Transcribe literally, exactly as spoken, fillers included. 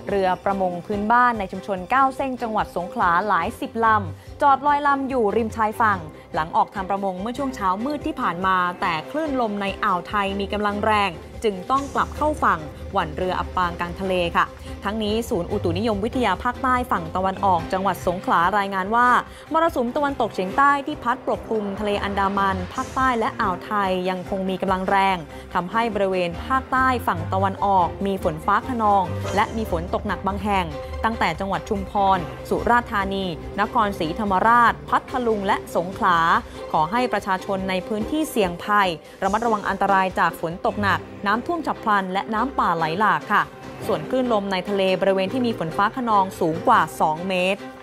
เรือประมงพื้นบ้านในชุมชนเก้าเส้งจังหวัดสงขลาหลายสิบลำจอดลอยลำอยู่ริมชายฝั่งหลังออกทำประมงเมื่อช่วงเช้ามืดที่ผ่านมาแต่คลื่นลมในอ่าวไทยมีกำลังแรงจึงต้องกลับเข้าฝั่งหวั่นเรืออับปางกลางทะเลค่ะทั้งนี้ศูนย์อุตุนิยมวิทยาภาคใต้ฝั่งตะวันออกจังหวัดสงขลารายงานว่ามรสุมตะวันตกเฉียงใต้ที่พัดปกคลุมทะเลอันดามันภาคใต้และอ่าวไทยยังคงมีกำลังแรงทำให้บริเวณภาคใต้ฝั่งตะวันออกมีฝนฟ้าคะนองและมีฝนตกหนักบางแห่งตั้งแต่จังหวัดชุมพรสุราษฎร์ธานีนครศรีธรรมราชพัทลุงและสงขลาขอให้ประชาชนในพื้นที่เสี่ยงภัยระมัดระวังอันตรายจากฝนตกหนักน้ำท่วมฉับพลันและน้ำป่าไหลหลากค่ะส่วนคลื่นลมในทะเลบริเวณที่มีฝนฟ้าคะนองสูงกว่าสองเมตร